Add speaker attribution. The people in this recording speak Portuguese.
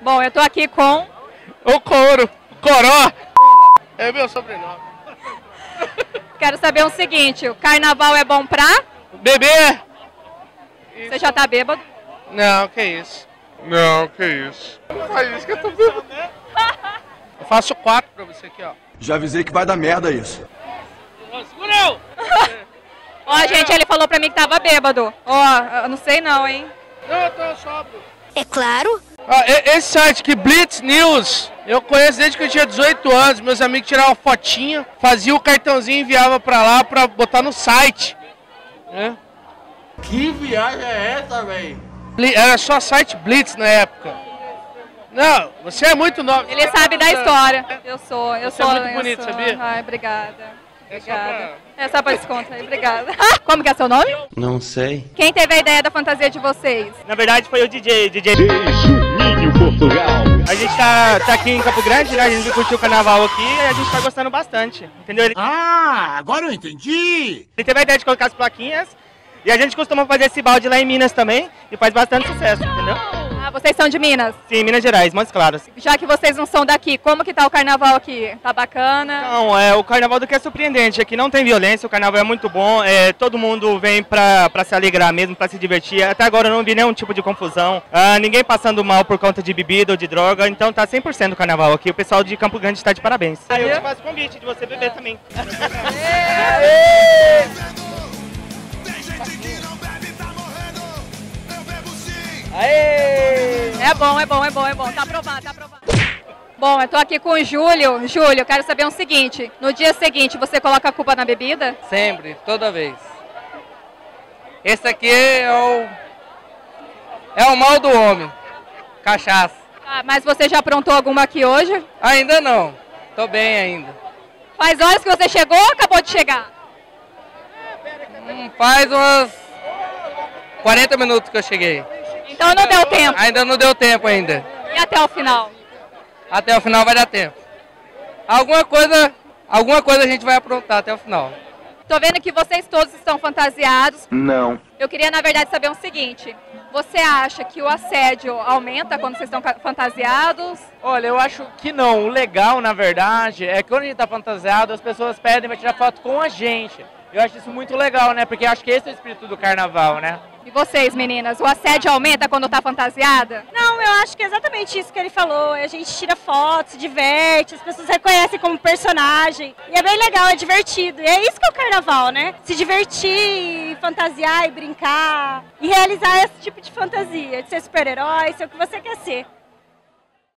Speaker 1: Bom, eu tô aqui com...
Speaker 2: O Couro, Coró. É meu sobrenome.
Speaker 1: Quero saber o seguinte, o carnaval é bom pra...
Speaker 2: Bebê.
Speaker 1: Você já tá bêbado?
Speaker 2: Não, que isso. Não, que isso. Não faz isso que eu tô bêbado. Eu faço 4 pra você aqui, ó.
Speaker 3: Já avisei que vai dar merda isso.
Speaker 2: Segura eu!
Speaker 1: Ó, gente, ele falou pra mim que tava bêbado. Ó, eu não sei não, hein?
Speaker 2: Não, eu tô sóbrio.
Speaker 4: É claro.
Speaker 2: Esse site aqui, Blitz News, eu conheço desde que eu tinha 18 anos. Meus amigos tiravam fotinha, faziam o cartãozinho e enviavam pra lá pra botar no site. Né?
Speaker 3: Que viagem é essa, velho?
Speaker 2: Era só site Blitz na época. Não, você é muito nova.
Speaker 1: Ele sabe da história. Eu sou.
Speaker 2: Você é muito bonito, sabia?
Speaker 1: Ai, obrigada. Obrigada. É só pra desconto aí, obrigada. Como que é seu nome?
Speaker 3: Não sei.
Speaker 1: Quem teve a ideia da fantasia de vocês?
Speaker 5: Na verdade foi o DJ Juninho Portugal. A gente tá aqui em Campo Grande, né? A gente curtiu o carnaval aqui e a gente tá gostando bastante, entendeu?
Speaker 3: Ah, agora eu entendi.
Speaker 5: Ele teve a ideia de colocar as plaquinhas e a gente costuma fazer esse balde lá em Minas também e faz bastante sucesso, entendeu?
Speaker 1: Ah, vocês são de Minas?
Speaker 5: Sim, Minas Gerais, Montes Claros.
Speaker 1: Já que vocês não são daqui, como que tá o carnaval aqui? Tá bacana?
Speaker 5: Não, o carnaval do que é surpreendente, aqui não tem violência, o carnaval é muito bom, todo mundo vem pra se alegrar mesmo, pra se divertir. Até agora eu não vi nenhum tipo de confusão, ninguém passando mal por conta de bebida ou de droga, então tá 100% o carnaval aqui. O pessoal de Campo Grande está de parabéns. Eu te faço convite de você beber também.
Speaker 1: Aê! É bom. Tá aprovado. Bom, eu tô aqui com o Júlio. Júlio, eu quero saber o seguinte. No dia seguinte, você coloca a culpa na bebida?
Speaker 6: Sempre, toda vez. Esse aqui é o mal do homem. Cachaça.
Speaker 1: Ah, mas você já aprontou alguma aqui hoje?
Speaker 6: Ainda não. Tô bem ainda.
Speaker 1: Faz horas que você chegou ou acabou de chegar?
Speaker 6: Faz umas 40 minutos que eu cheguei.
Speaker 1: Então não deu tempo.
Speaker 6: Ainda não deu tempo ainda.
Speaker 1: E até o final?
Speaker 6: Até o final vai dar tempo. Alguma coisa a gente vai aprontar até o final.
Speaker 1: Tô vendo que vocês todos estão fantasiados.
Speaker 3: Não.
Speaker 1: Eu queria, na verdade, saber o seguinte. Você acha que o assédio aumenta quando vocês estão fantasiados?
Speaker 7: Olha, eu acho que não. O legal, na verdade, é que quando a gente tá fantasiado, as pessoas pedem pra tirar foto com a gente. Eu acho isso muito legal, né? Porque acho que esse é o espírito do carnaval, né?
Speaker 1: E vocês, meninas, o assédio aumenta quando tá fantasiada?
Speaker 4: Não, eu acho que é exatamente isso que ele falou. A gente tira fotos, se diverte, as pessoas reconhecem como personagem. E é bem legal, é divertido. E é isso que é o carnaval, né? Se divertir, fantasiar e brincar. E realizar esse tipo de fantasia, de ser super-herói, ser o que você quer ser.